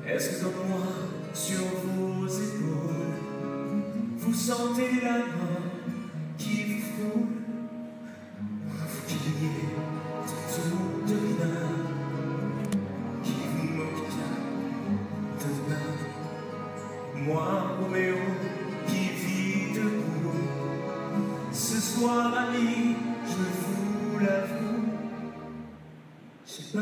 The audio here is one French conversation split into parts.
Est-ce que comme moi, sur vos épaules, vous sentez la main qui vous frôle? Vous qui riez de tout, de rien, qui vous moque de demain. Moi, Roméo, qui vis debout, ce soir, ami, je vous l'avoue, j'ai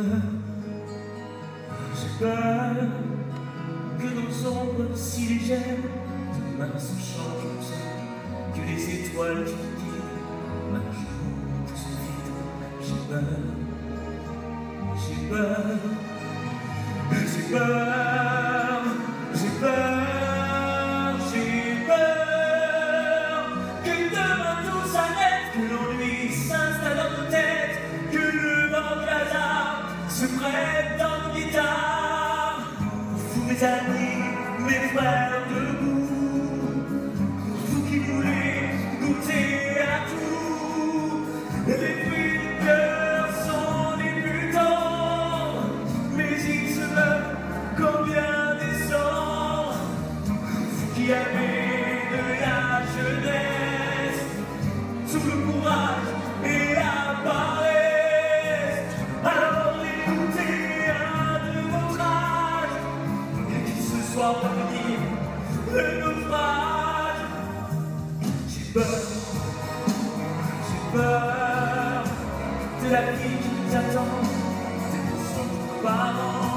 peur que nos ombres si légères demain se changent, que les étoiles qui guident ma journée se vident. J'ai peur, j'ai peur, j'ai peur, j'ai peur, j'ai peur que demain tout s'arrête, que l'ennui s'installe dans nos têtes, que le vent du hasard se prête dans nos guitares. Vous mes amis, mes frères debout, vous qui voulez goûter à tout, les fruits du cœur sont les plus tendres, mais ils se meurent combien descend. Vous qui avez de la jeunesse, tout le courage et la paresse, alors écoutez un de votre âge, et qui ce soir va venir le naufrage. J'ai peur de la vie qui nous attend, des leçons de nos parents.